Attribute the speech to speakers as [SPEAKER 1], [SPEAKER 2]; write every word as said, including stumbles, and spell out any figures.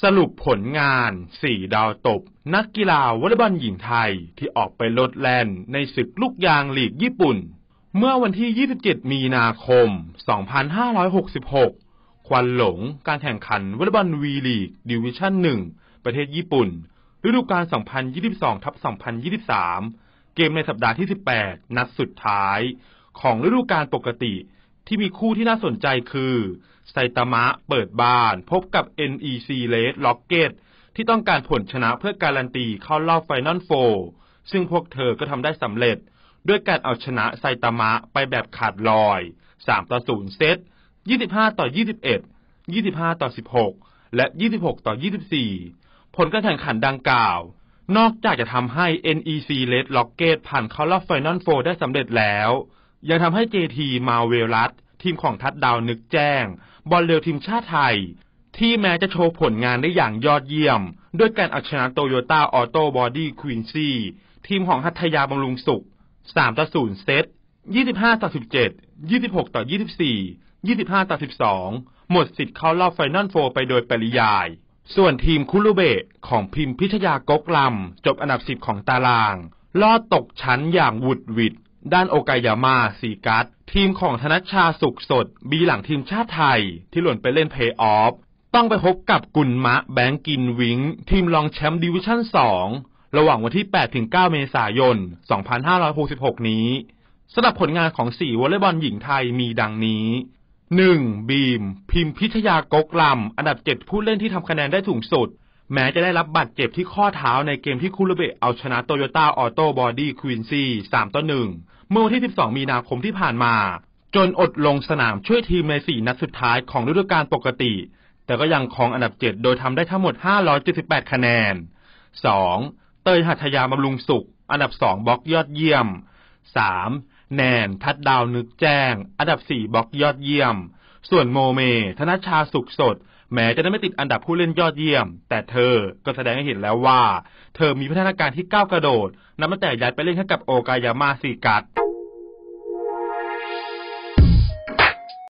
[SPEAKER 1] สรุปผลงานสี่ดาวตบนักกีฬาวอลเลย์บอลหญิงไทยที่ออกไปโลดแล่นในศึกลูกยางลีกญี่ปุ่นเมื่อวันที่ยี่สิบเจ็ดมีนาคมสองพันห้าร้อยหกสิบหกควันหลงการแข่งขันวอลเลย์บอลวีลีกดิวิชั่นหนึ่งประเทศญี่ปุ่นฤดูกาล สองพันยี่สิบสอง สองพันยี่สิบสาม เกมในสัปดาห์ที่สิบแปดนัดสุดท้ายของฤดูกาลปกติที่มีคู่ที่น่าสนใจคือไซตามะเปิดบ้านพบกับ เอ็น อี ซี Red Rocket ที่ต้องการผลชนะเพื่อการันตีเข้ารอบไฟนอลโฟร์ซึ่งพวกเธอก็ทำได้สำเร็จด้วยการเอาชนะไซตามะไปแบบขาดลอยสามต่อศูนย์เซตยี่สิบห้าต่อยี่สิบเอ็ด ยี่สิบห้าต่อสิบหกและยี่สิบหกต่อยี่สิบสี่ผลการแข่งขันดังกล่าวนอกจากจะทำให้ เอ็น อี ซี Red Rocket ผ่านเข้ารอบไฟนอลโฟร์ได้สำเร็จแล้วยังทำให้ เจ ที มาเวลัสทีมของทัดดาวนึกแจ้งบอลเร็วทีมชาติไทยที่แม้จะโชว์ผลงานได้อย่างยอดเยี่ยมด้วยการเอาชนะโตโยต้าออโต้บอดี้ควีนซี่ทีมของหัตถยาบำรุงสุขสามต่อศูนย์เซตยี่สิบห้าต่อสิบเจ็ด ยี่สิบหกต่อยี่สิบสี่ ยี่สิบห้าต่อสิบสองหมดสิทธิ์เข้ารอบไฟนอลโฟร์ไปโดยปริยายส่วนทีมคุรุเบะของพิมพิชยากกลำจบอันดับสิบของตารางลอดตกชั้นอย่างหวุดหวิดด้านโอกายาม่าซีกัสทีมของธนชชาสุขสดบีหลังทีมชาติไทยที่หล่นไปเล่นเพลย์ออฟต้องไปพบกับกุนมะแบงกินวิงทีมรองแชมป์ดิวิชั่นสองระหว่างวันที่ แปดถึงเก้า เมษายน สองพันห้าร้อยหกสิบหก นี้สำหรับผลงานของสี่วอลเลย์บอลหญิงไทยมีดังนี้หนึ่งบีมพิมพิชยากกลำอันดับเจ็ดผู้เล่นที่ทำคะแนนได้สูงสุดแม้จะได้รับบาดเจ็บที่ข้อเท้าในเกมที่คุรุเบะเอาชนะโตโยต้าออโต้บอดี้ควีนซี่สามต่อหนึ่งเมื่อวันที่สิบสองมีนาคมที่ผ่านมาจนอดลงสนามช่วยทีมในสี่นัดสุดท้ายของฤดูกาลปกติแต่ก็ยังครองอันดับเจ็ดโดยทำได้ทั้งหมดห้าร้อยเจ็ดสิบแปดคะแนนสองเตยหัตถยาบำรุงสุขอันดับสองบล็อกยอดเยี่ยมสามแนนทัดดาวนึกแจ้งอันดับสี่บล็อกยอดเยี่ยมส่วนโมเมธนชชาสุขสดแม้จะได้ไม่ติดอันดับผู้เล่นยอดเยี่ยมแต่เธอก็แสดงให้เห็นแล้วว่าเธอมีพัฒนาการที่ก้าวกระโดดนับตั้งแต่ย้ายไปเล่นให้กับโอกายาม่าซีกัส